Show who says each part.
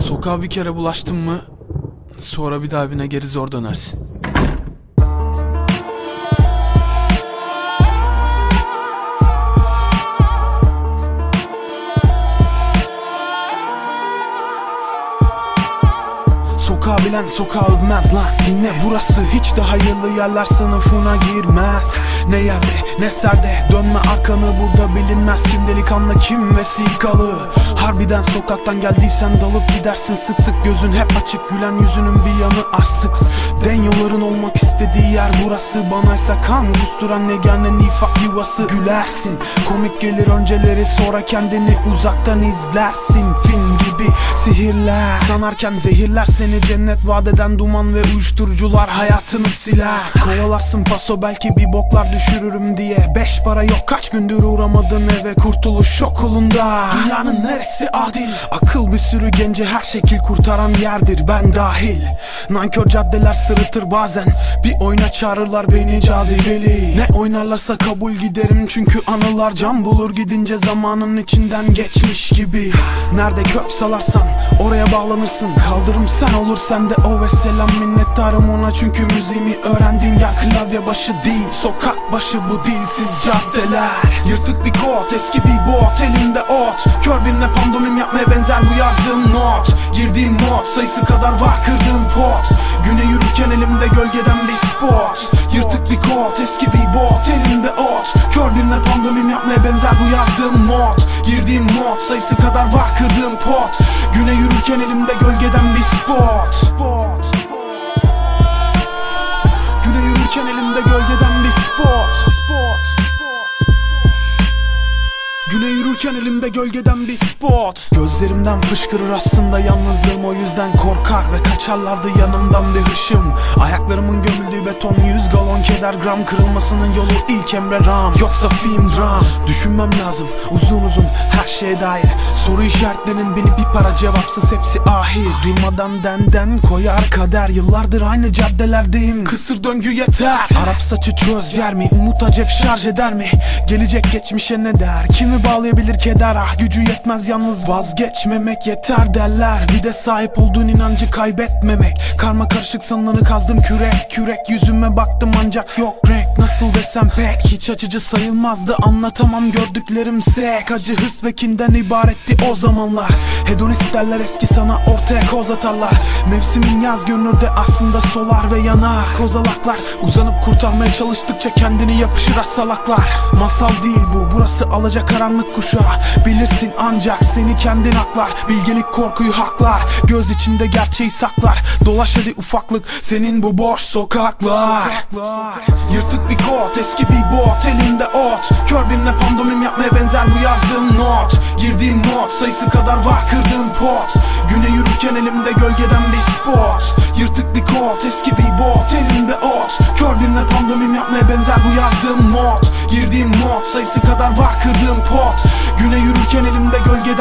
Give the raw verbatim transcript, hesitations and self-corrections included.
Speaker 1: Sokağa bir kere bulaştın mı, sonra bir daha evine geri zor dönersin. Sokağı bilen sokağı övmez lan. Dinle, burası hiç de hayırlı yerler sınıfına girmez. Ne yerde ne serde, dönme arkanı, burada bilinmez kim delikanlı kim vesikalı. Harbiden sokaktan geldiysen dalıp gidersin sık sık, gözün hep açık, gülen yüzünün bir yanı asık. Denyoların olmak istediği yer burası, banaysa kan kusturan yegane nifak yuvası. Gülersin, komik gelir önceleri, sonra kendini uzaktan izlersin. Film gibi sihirler sanarken zehirler seni, cennet vadeden duman ve uyuşturucular hayatını siler. Kovalarsın paso belki bir boklar düşürürüm diye, beş para yok kaç gündür uğramadın eve, kurtuluş okulunda. Dünyanın neresi adil, akıl bir sürü gence her şekil kurtaran yerdir, ben dahil. Nankör caddeler sırıtır bazen, bir oyuna çağırırlar beni cazibeli. Ne oynarlarsa kabul giderim, çünkü anılar can bulur gidince, zamanın içinden geçmiş gibi. Nerede kök salarsan oraya bağlanırsın, kaldırım sen olur sende o ve selam, minnettarım ona çünkü müziğimi öğrendiğim yer klavye başı değil, sokak başı bu dilsiz caddeler. Yırtık bir kot, eski bir bot, elimde ot, kör birine pandomim yapmaya benzer bu yazdığım not. Girdiğim mod sayısı kadar var kırdığım pot, güne yürürken elimde gölgeden bir spot. Yırtık bir kot, eski bir bot, elimde ot, kör birine pandomim yapmaya benzer bu yazdığım not. Girdiğim mod sayısı kadar var kırdığım pot, güne yürürken elimde gölgeden bir spot. Spot. Güne yürürken elimde gölgeden bir spot. Spot. Güne yürürken elimde gölgeden bir spot. Gözlerimden fışkırır aslında yalnızlığım, o yüzden korkar ve kaçarlardı yanımdan bir hışım. Ayaklarımın gömüldüğü beton, yüz galon keder gram, kırılmasının yolu ilk emre ram, yoksa film dram. Düşünmem lazım uzun uzun her şeye dair, soru işaretlerinin beni bir para cevapsız hepsi ahir. Durmadan denden koyar kader, yıllardır aynı caddelerdeyim, kısır döngü yeter. Arap saçı çöz yer mi, umut acep şarj eder mi, gelecek geçmişe ne der, kimi bağlayabilir keder, ah gücü yetmez yalnız vazgeçmemek yeter derler. Bir de sahip olduğun inancı kaybetmemek, karma karışık sanılanı kazdım kürek kürek, yüzüme baktım ancak yok renk. Nasıl desem pek hiç açıcı sayılmazdı, anlatamam gördüklerimse. Acı, hırs ve kinden ibaretti o zamanlar. Hedonist derler eski sana, ortaya koz atarlar. Mevsimin yaz görünür de aslında solar ve yanar. Kozalaklar uzanıp kurtarmaya çalıştıkça kendini yapışır asalaklar. Masal değil bu, burası alacakaranlık kuşağı. Bilirsin ancak seni kendin aklar, bilgelik korkuyu haklar, göz içinde gerçeği saklar. Dolaş hadi ufaklık senin bu boş sokaklar. Yırtık bir kot, eski bir bot, elimde ot, kör birine pandomim yapmaya benzer bu yazdığım not. Girdiğim mod sayısı kadar var kırdığım pot, güne yürürken elimde gölgeden bir spot. Yırtık bir kot, eski bir bot, elimde ot, kör birine pandomim yapmaya benzer bu yazdığım not. Girdiğim mod sayısı kadar var kırdığım pot, güne yürürken elimde gölgeden